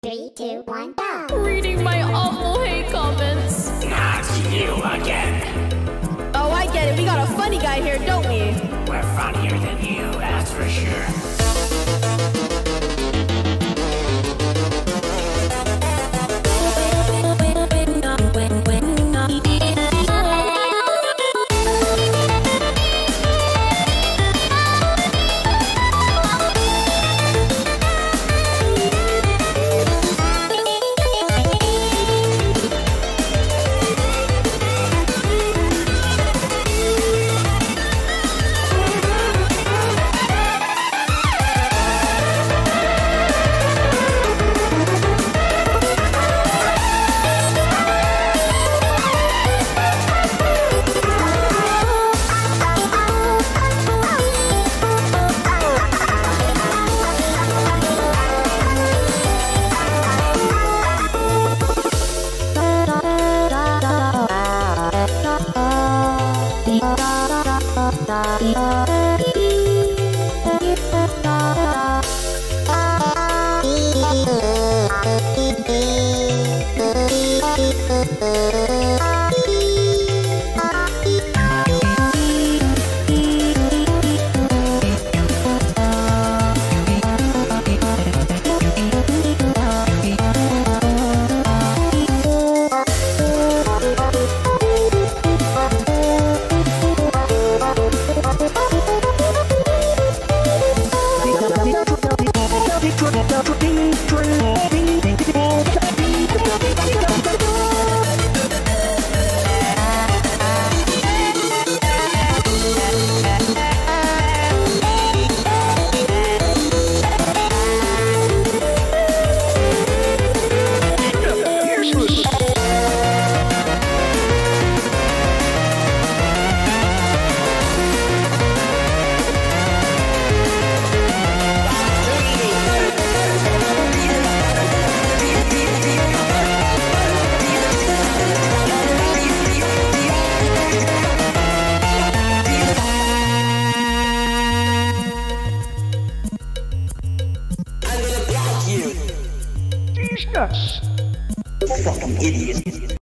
3, 2, 1, go! Reading my awful hate comments. Not you again. Oh, I get it. We got a funny guy here, don't we? We're funnier than you, that's for sure. Fucking idiot.